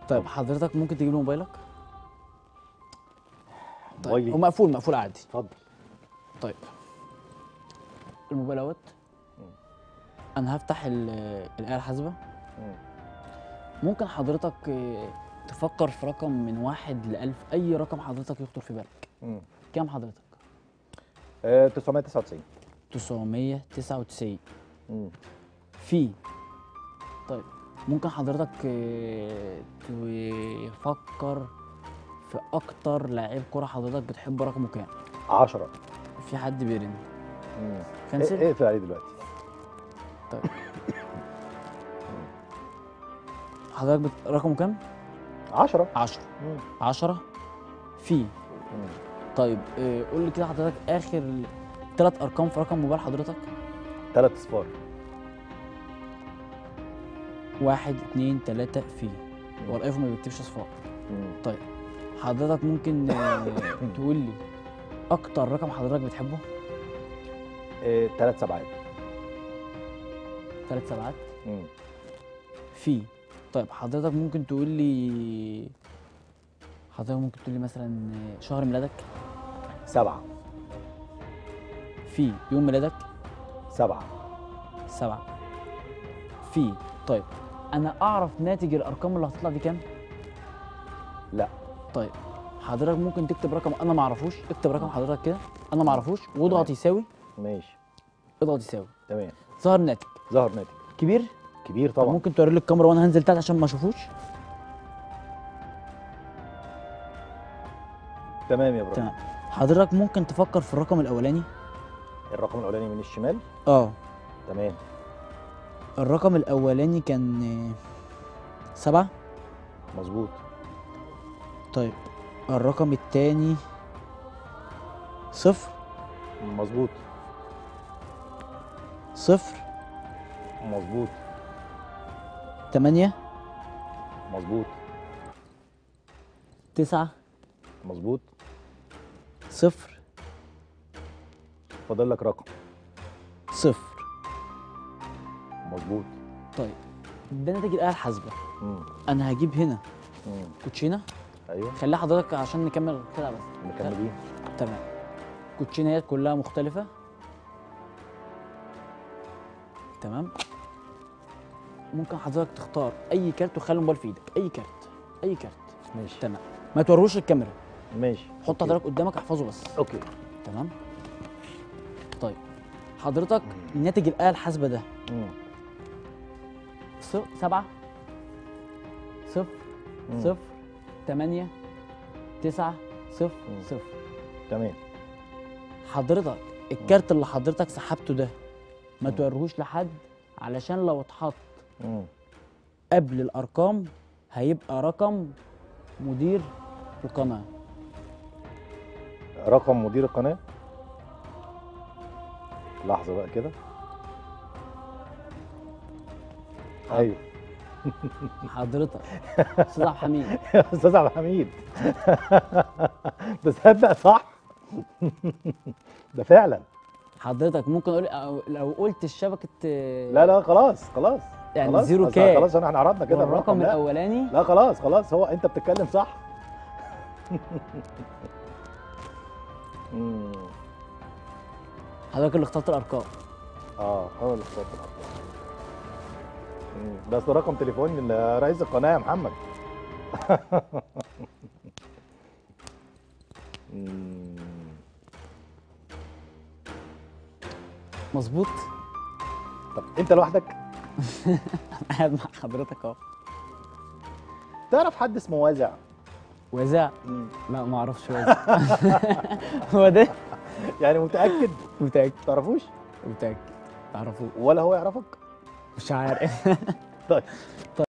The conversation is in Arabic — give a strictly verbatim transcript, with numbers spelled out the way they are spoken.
طيب حضرتك ممكن تجيب لي موبايلك؟ طيب موبايلي؟ هو مقفول مقفول عادي. اتفضل. طيب الموبايل اهوت. انا هفتح ال- الآلة الحاسبة. مم. ممكن حضرتك آه، تفكر في رقم من واحد لألف، أي رقم حضرتك يخطر في بالك. مم. كام حضرتك؟ آه، تسعمية وتسعة وتسعين. تسعمية وتسعة وتسعين. مم. في. طيب ممكن حضرتك آه، تفكر في أكتر لاعب كرة حضرتك بتحب رقمه كام؟ عشرة. في حد بيرن. مم. كنسل؟ ايه اقفل عليه دلوقتي. طيب حضرتك بت... رقمه كام؟ عشرة. عشرة. مم. عشرة. في. مم. طيب آه، قول لي كده حضرتك آخر ثلاث أرقام في رقم موبايل حضرتك. تلات اصفار. واحد اتنين تلاتة في. هو الايفون ما بيكتبش اصفار. مم. طيب حضرتك ممكن آه، تقول لي اكتر رقم حضرتك بتحبه؟ آه، تلات سبعات. ثلاث سبعات. مم. في. طيب حضرتك ممكن تقول لي حضرتك ممكن تقول لي مثلا آه، شهر ميلادك؟ سبعة. في. يوم ميلادك؟ سبعة. سبعة. في. طيب انا اعرف ناتج الارقام اللي هتطلع دي كام؟ لا. طيب حضرتك ممكن تكتب رقم انا ما اعرفوش. اكتب رقم حضرتك كده انا ما اعرفوش واضغط تمام. يساوي. ماشي. اضغط يساوي. تمام. ظهر ناتج ظهر ناتج كبير. كبير طب طبعا. ممكن توري لي الكاميرا وانا هنزل تحت عشان ما اشوفوش؟ تمام يا ابراهيم. تمام. حضرتك ممكن تفكر في الرقم الاولاني؟ الرقم الاولاني من الشمال. اه. تمام. الرقم الاولاني كان آه، سبعة. مظبوط. طيب الرقم التاني صفر. مظبوط. صفر. مظبوط. تمانية. مظبوط. تسعة. مظبوط. صفر. فاضل لك رقم. صفر. مظبوط. طيب ده ناتج الآلة الحاسبة. مم. انا هجيب هنا مم. كوتشينة. ايوه. خليها حضرتك عشان نكمل كده بس. مكملين. تمام. كوتشينات كلها مختلفة. تمام. ممكن حضرتك تختار اي كارت وخلي الموبايل في ايدك. اي كارت. اي كارت. ماشي. تمام. ما توروش الكاميرا. ماشي. حط أوكي. حضرتك قدامك احفظه بس. اوكي. تمام. طيب حضرتك ناتج الآلة الحاسبة ده مم. صفر. سبعة. صفر. مم. صفر. تمانية. تسعة. صفر. مم. صفر. تمام. حضرتك الكارت اللي حضرتك سحبته ده ما مم. توريهوش لحد علشان لو اتحط مم. قبل الارقام هيبقى رقم مدير القناه. رقم مدير القناه. لحظه بقى كده. ايوه. حضرتك استاذ عبد الحميد. يا استاذ عبد الحميد. تصدق صح. ده فعلا. حضرتك ممكن اقول أو- لو قلت الشبكه لا لا خلاص خلاص. يعني خلاص زيرو أصل كام خلاص احنا عرضنا كده والرقم لا. الاولاني. لا خلاص خلاص هو انت بتتكلم صح. مم. حضرتك اللي اخترت الارقام. اه هو اللي اخترت الارقام. مم. ده اصل رقم تليفون رئيس القناه يا محمد. مم. مظبوط. طب انت لوحدك انا قاعد مع حضرتك اهو. تعرف حد اسمه وازع؟ وزع. مم. لا ما اعرفش وزع. هو ده. يعني متاكد؟ متاكد. تعرفوش متاكد. تعرفوه. ولا هو يعرفك؟ مش عارف. طيب